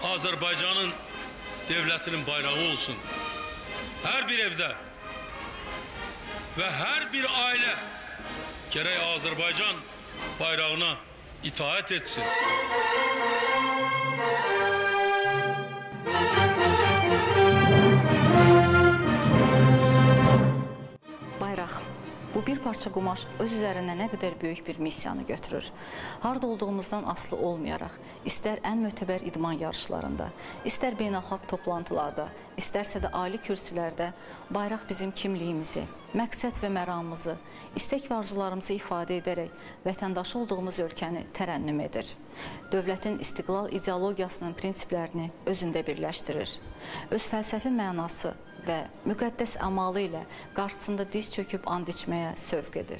Azərbaycanın devlətinin bayrağı olsun. Hər bir evdə və hər bir ailə gərək Azərbaycan bayrağına itaət etsin. Bayraq. Bu bir parça qumaş öz üzərində nə qədər böyük bir missiyanı götürür. Harda olduğumuzdan asılı olmayaraq, istər ən mötəbər idman yarışlarında, istər beynəlxalq toplantılarda, istərsə də ali kürsülərdə bayraq bizim kimliyimizi, məqsəd və məramımızı, istək və arzularımızı ifadə edərək vətəndaşı olduğumuz ölkəni tərənnüm edir. Dövlətin istiqlal ideologiyasının prinsiplərini özündə birləşdirir. Öz fəlsəfi mənası və müqəddəs amalı ilə qarşısında diz çöküb and içməyə sövq edir.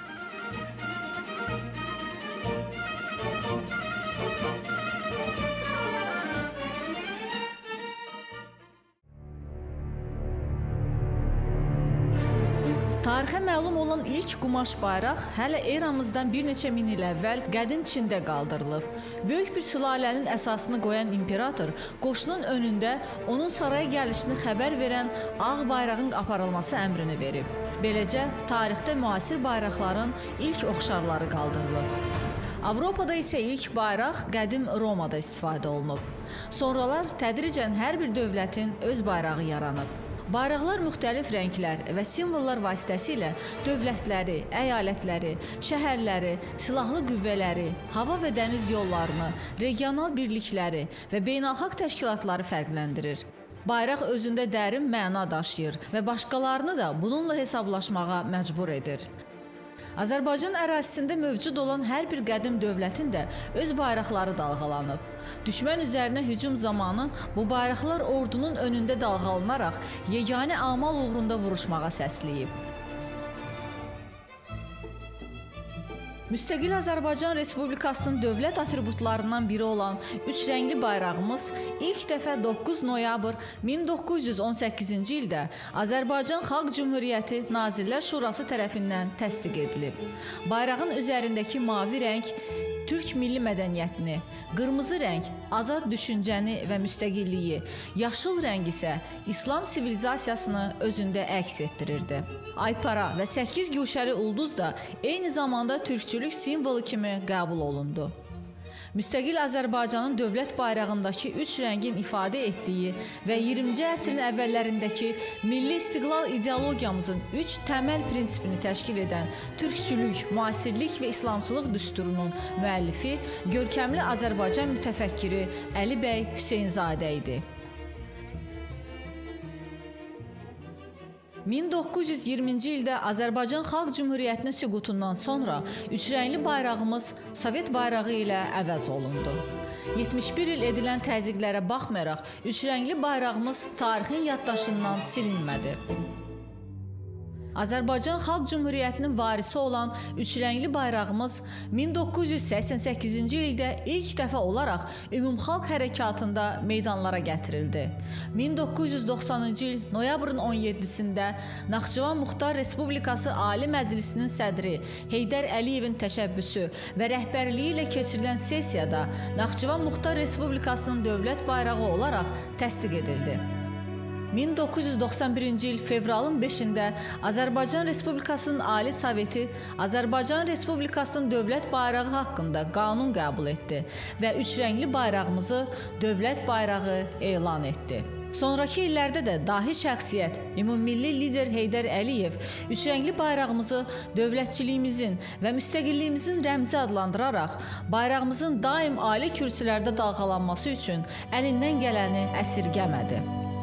Tarixə məlum olan ilk qumaş bayraq hələ eramızdan bir neçə min il əvvəl qədim Çində qaldırılıb. Böyük bir sülalənin əsasını qoyan imperator qoşunun önündə onun saraya gəlişini xəbər verən ağ bayrağın aparılması əmrini verib. Beləcə, tarixdə müasir bayraqların ilk oxşarları qaldırılıb. Avropada isə ilk bayraq qədim Romada istifadə olunub. Sonralar tədricən hər bir dövlətin öz bayrağı yaranıb. Bayraqlar müxtəlif rənglər və simvollar vasitəsilə dövlətləri, əyalətləri, şəhərləri, silahlı qüvvələri, hava və dəniz yollarını, regional birlikləri və beynəlxalq təşkilatları fərqləndirir. Bayraq özündə dərin məna daşıyır və başqalarını da bununla hesablaşmağa məcbur edir. Azərbaycan ərazisində mövcud olan hər bir qədim dövlətin də öz bayraqları dalğalanıb. Düşmən üzərinə hücum zamanı bu bayraqlar ordunun önündə dalğalanaraq yeganə amal uğrunda vuruşmağa səsləyib. Müstəqil Azərbaycan Respublikasının dövlət atributlarından biri olan üç rəngli bayrağımız ilk dəfə 9 noyabr 1918-ci ildə Azərbaycan Xalq Cümhuriyyəti Nazirlər Şurası tərəfindən təsdiq edilib. Bayrağın üzərindəki mavi rəng Türk milli mədəniyyətini, qırmızı rəng azad düşüncəni və müstəqilliyi, yaşıl rəng isə İslam sivilizasiyasını özündə əks etdirirdi. Aypara və 8 güşəli ulduz da eyni zamanda türkçülük simvolu kimi qəbul olundu. Müstəqil Azərbaycanın dövlət bayrağındakı üç rəngin ifadə etdiyi və 20-ci əsrin əvvəllərindəki milli istiqlal ideologiyamızın üç təməl prinsipini təşkil edən türkçülük, müasirlik və İslamçılıq düsturunun müəllifi görkəmli Azərbaycan mütəfəkkiri Əli bəy Hüseynzadə idi. 1920-ci ildə Azərbaycan Xalq Cümhuriyyətinin süqutundan sonra üçrəngli bayrağımız Sovet bayrağı ilə əvəz olundu. 71 il edilən təzyiqlərə baxmayaraq, üçrəngli bayrağımız tarixin yaddaşından silinmədi. Azərbaycan Xalq Cümhuriyyətinin varisi olan üçrəngli bayrağımız 1988-ci ildə ilk dəfə olaraq ümumxalq hərəkatında meydanlara gətirildi. 1990-cı il noyabrın 17-sində Naxçıvan Muxtar Respublikası Ali Məclisinin sədri Heydər Əliyevin təşəbbüsü və rəhbərliyi ilə keçirilən sessiyada Naxçıvan Muxtar Respublikasının dövlət bayrağı olaraq təsdiq edildi. 1991-ci il fevralın 5-də Azərbaycan Respublikasının Ali Soveti Azərbaycan Respublikasının dövlət bayrağı haqqında qanun qəbul etdi və üçrəngli bayrağımızı dövlət bayrağı elan etdi. Sonrakı illərdə də dahi şəxsiyyət, ümummilli lider Heydər Əliyev üçrəngli bayrağımızı dövlətçiliyimizin və müstəqilliyimizin rəmzi adlandıraraq bayrağımızın daim ali kürsülərdə dalğalanması üçün əlindən gələni əsirgəmədi.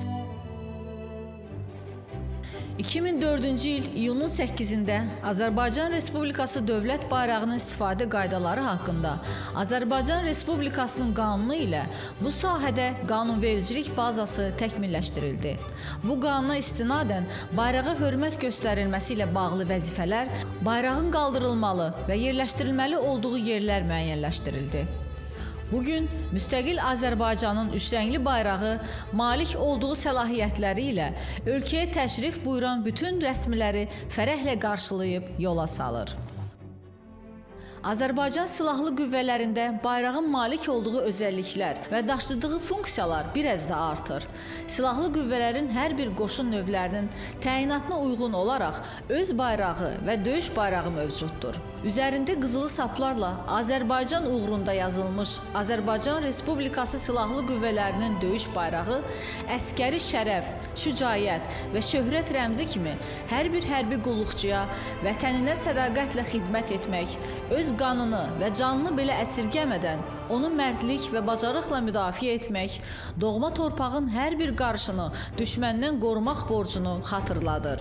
2004-cü il iyunun 8-də Azərbaycan Respublikası dövlət bayrağının istifadə qaydaları haqqında Azərbaycan Respublikasının qanunu ilə bu sahədə qanunvericilik bazası təkmilləşdirildi. Bu qanuna istinadən bayrağa hörmət göstərilməsi ilə bağlı vəzifələr, bayrağın qaldırılmalı və yerləşdirilməli olduğu yerlər müəyyənləşdirildi. Bugün müstəqil Azərbaycanın üçrəngli bayrağı malik olduğu səlahiyyətləri ilə ölkəyə təşrif buyuran bütün rəsmiləri fərəhlə qarşılayıb yola salır. Azərbaycan Silahlı Qüvvələrində bayrağın malik olduğu özəlliklər və daşıdığı funksiyalar biraz da artır. Silahlı qüvvələrin hər bir qoşun növlərinin təyinatına uyğun olaraq öz bayrağı və döyüş bayrağı mövcuddur. Üzərində qızılı saplarla Azərbaycan uğrunda yazılmış Azərbaycan Respublikası Silahlı Qüvvələrinin döyüş bayrağı əskəri şərəf, şücaət və şöhrət rəmzi kimi hər bir hərbi qulluqçuya vətəninə sədaqətlə xidmət etmək, öz qanını və canını belə əsirgəmədən onu mərdlik və bacarıqla müdafiə etmək, doğma torpağın hər bir qarşını düşməndən qorumaq borcunu xatırladır.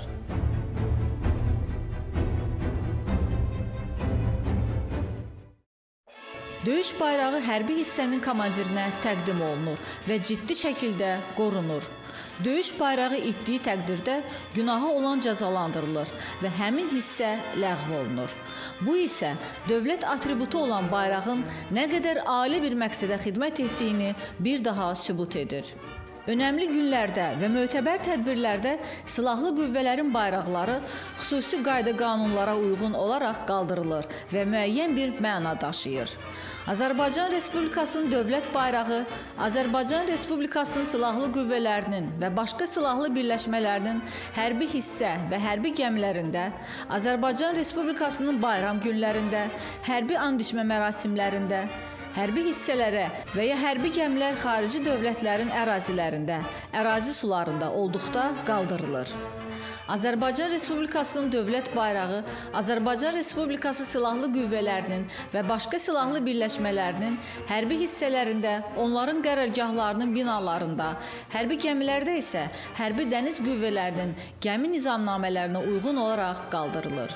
Döyüş bayrağı hərbi hissənin komandirinə təqdim olunur və ciddi şəkildə qorunur. Döyüş bayrağı itdiyi təqdirdə günahı olan cəzalandırılır və həmin hissə ləğv olunur. Bu isə dövlət atributu olan bayrağın nə qədər ali bir məqsədə xidmət etdiyini bir daha sübut edir. Önəmli günlərdə və mötəbər tədbirlərdə silahlı qüvvələrin bayraqları xüsusi qayda-qanunlara uyğun olaraq qaldırılır və müəyyən bir məna daşıyır. Azərbaycan Respublikasının dövlət bayrağı Azərbaycan Respublikasının silahlı qüvvələrinin və başqa silahlı birləşmələrinin hərbi hissə və hərbi gəmilərində, Azərbaycan Respublikasının bayram günlərində, hərbi and içmə mərasimlərində, hərbi hissələrə və ya hərbi gəmilər xarici dövlətlərin ərazilərində, ərazi sularında olduqda qaldırılır. Azərbaycan Respublikasının dövlət bayrağı Azərbaycan Respublikası Silahlı Qüvvələrinin və başqa silahlı birləşmələrinin hərbi hissələrində, onların qərargahlarının binalarında, hərbi gəmilərdə isə hərbi dəniz qüvvələrinin gəmi nizamnamələrinə uyğun olaraq qaldırılır.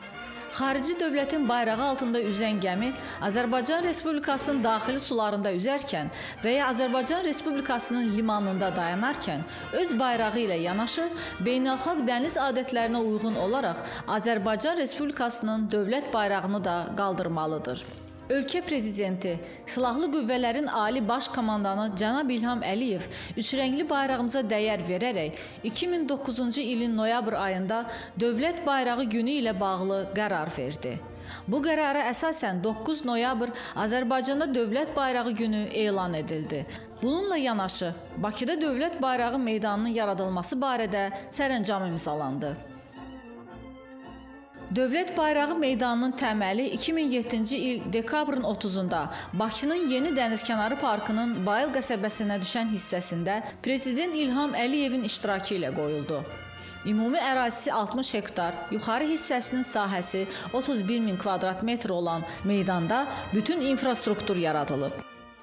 Xarici dövlətin bayrağı altında üzən gəmi Azərbaycan Respublikasının daxili sularında üzərkən və ya Azərbaycan Respublikasının limanında dayanarkən öz bayrağı ilə yanaşı beynəlxalq dəniz adətlərinə uyğun olaraq Azərbaycan Respublikasının dövlət bayrağını da qaldırmalıdır. Ölkə Prezidenti, Silahlı Qüvvələrin Ali Baş Komandanı cənab İlham Əliyev üçrəngli bayrağımıza dəyər verərək 2009-cu ilin noyabr ayında Dövlət Bayrağı Günü ilə bağlı qərar verdi. Bu qərara əsasən 9 noyabr Azərbaycanda Dövlət Bayrağı Günü elan edildi. Bununla yanaşı Bakıda Dövlət Bayrağı meydanının yaradılması barədə sərəncam imzalandı. Dövlət Bayrağı meydanının təməli 2007-ci il dekabrın 30-da Bakının Yeni Dənizkənarı Parkının Bayıl qəsəbəsinə düşən hissəsində Prezident İlham Əliyevin iştirakı ilə qoyuldu. Ümumi ərazisi 60 hektar, yuxarı hissəsinin sahəsi 31 min kvadrat metr olan meydanda bütün infrastruktur yaradılıb.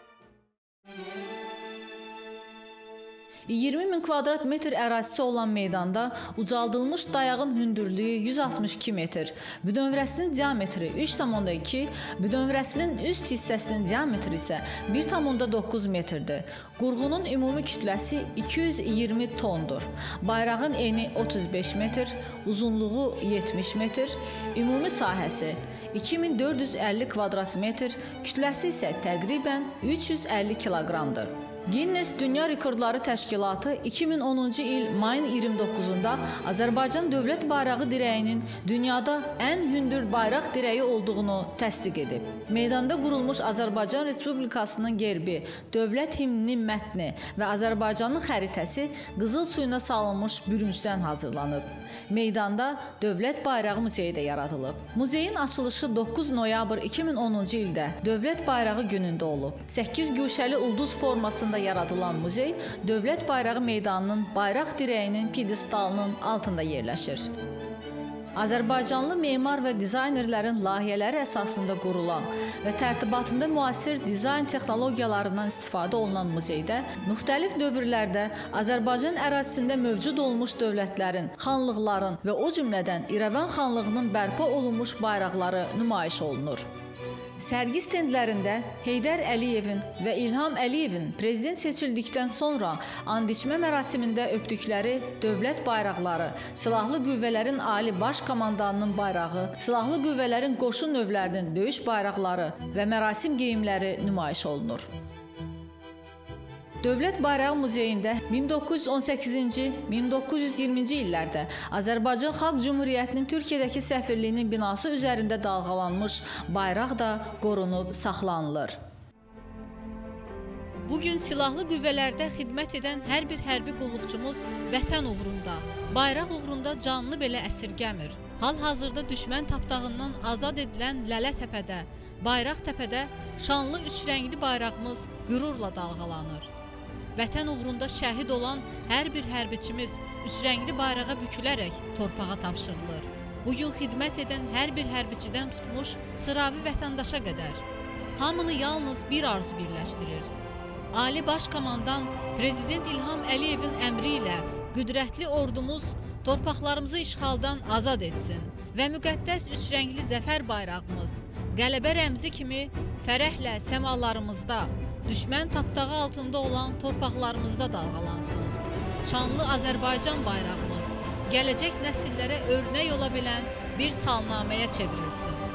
20 min kvadrat metr ərazisi olan meydanda ucaldılmış dayağın hündürlüyü 162 metr, büdönvrəsinin diametri 3,2, büdönvrəsinin üst hissəsinin diametri isə 1,9 metrdir. Qurğunun ümumi kütləsi 220 tondur. Bayrağın eni 35 metr, uzunluğu 70 metr, ümumi sahəsi 2450 kvadrat metr, kütləsi isə təqribən 350 kiloqramdır. Guinness Dünya Rekordları Təşkilatı 2010-cu il mayın 29-da Azərbaycan dövlət bayrağı dirəyinin dünyada ən hündür bayraq dirəyi olduğunu təsdiq edib. Meydanda qurulmuş Azərbaycan Respublikasının gerbi, dövlət himninin mətni və Azərbaycanın xəritəsi qızıl suyuna salınmış bürüncdən hazırlanıb. Meydanda Dövlət Bayrağı Muzeyi də yaradılıb. Muzeyin açılışı 9 noyabr 2010-cu ildə Dövlət Bayrağı günündə olub. 8 güşəli ulduz formasında yaradılan muzey Dövlət Bayrağı meydanının bayraq dirəyinin pidestalının altında yerləşir. Azərbaycanlı memar və dizaynerlərin layihələri əsasında qurulan və tərtibatında müasir dizayn texnologiyalarından istifadə olunan muzeydə müxtəlif dövrlərdə Azərbaycan ərazisində mövcud olmuş dövlətlərin, xanlıqların və o cümlədən İrəvan xanlığının bərpa olunmuş bayraqları nümayiş olunur. Sərgi stendlərində Heydər Əliyevin və İlham Əliyevin prezident seçildikdən sonra and içmə mərasimində öpdükləri dövlət bayraqları, Silahlı Qüvvələrin Ali Baş Komandanının bayrağı, Silahlı Qüvvələrin qoşun növlərinin döyüş bayraqları və mərasim geyimləri nümayiş olunur. Dövlət Bayrağı Muzeyində 1918-ci, 1920-ci illərdə Azərbaycan Xalq Cümhuriyyətinin Türkiyədəki səfirliyinin binası üzərində dalğalanmış bayraq da qorunub saxlanılır. Bugün silahlı qüvvələrdə xidmət edən hər bir hərbi qulluqçumuz vətən uğrunda, bayraq uğrunda canını belə əsirgəmir. Hal-hazırda düşmən tapdağından azad edilən Lələtəpədə, Bayraqtəpədə şanlı üç rəngli bayrağımız qürurla dalğalanır. Vətən uğrunda şəhid olan hər bir hərbiçimiz üç rəngli bayrağa bükülərək torpağa tapşırılır. Bugün xidmət edən hər bir hərbiçidən tutmuş sıravi vətəndaşa qədər hamını yalnız bir arzu birləşdirir. Ali Baş Komandan Prezident İlham Əliyevin əmri ilə qüdrətli ordumuz torpaqlarımızı işğaldan azad etsin və müqəddəs üç rəngli zəfər bayrağımız qələbə rəmzi kimi fərəhlə səmalarımızda, düşmən tapdağı altında olan torpaqlarımızda dalğalansın. Şanlı Azərbaycan bayrağımız gələcək nəsillərə örnək ola bilən bir salnaməyə çevrilsin.